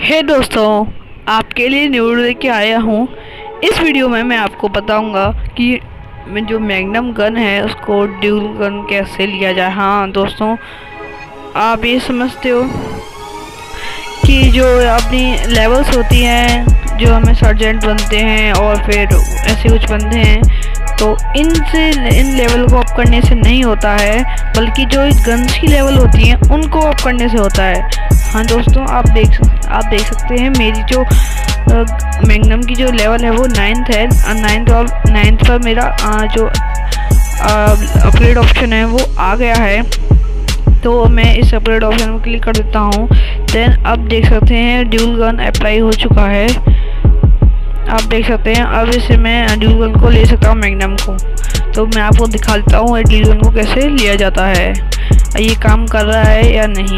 हे दोस्तों, आपके लिए न्यू वीडियो लेके आया हूँ। इस वीडियो में मैं आपको बताऊंगा कि जो मैग्नम गन है उसको ड्यूल गन कैसे लिया जाए। हाँ दोस्तों, आप ये समझते हो कि जो अपनी लेवल्स होती हैं, जो हमें सर्जेंट बनते हैं और फिर ऐसे कुछ बनते हैं, तो इन लेवल को अप करने से नहीं होता है, बल्कि जो गन्स की लेवल होती हैं उनको अप करने से होता है। हाँ दोस्तों, आप देख सकते हैं मेरी जो मैग्नम की जो लेवल है वो 9th है। 9th पर मेरा जो अपग्रेड ऑप्शन है वो आ गया है, तो मैं इस अपग्रेड ऑप्शन में क्लिक कर देता हूँ। देन अब देख सकते हैं ड्यूल गन अप्लाई हो चुका है। आप देख सकते हैं अब इसे मैं ड्यूल गन को ले सकता हूँ, मैग्नम को। तो मैं आपको दिखा देता हूँ ड्यूल गन को कैसे लिया जाता है, ये काम कर रहा है या नहीं।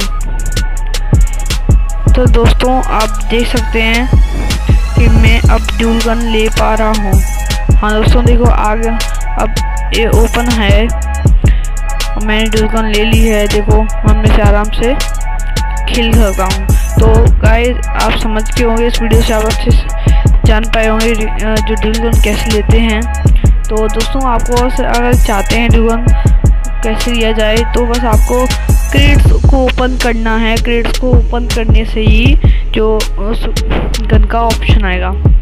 तो दोस्तों आप देख सकते हैं कि मैं अब ड्यूल गन ले पा रहा हूँ। हाँ दोस्तों देखो, आगे अब ये ओपन है, मैंने ड्यूल गन ले ली है। देखो मैं से आराम से खेल सकता हूँ। तो गाइस आप समझ के होंगे, इस वीडियो से आप अच्छे से जान पाए होंगे जो ड्यूल गन कैसे लेते हैं। तो दोस्तों आपको अगर चाहते हैं ड्यूल गन कैसे लिया जाए, तो बस आपको क्रेट्स को ओपन करना है। क्रेट्स को ओपन करने से ही जो उस गन का ऑप्शन आएगा।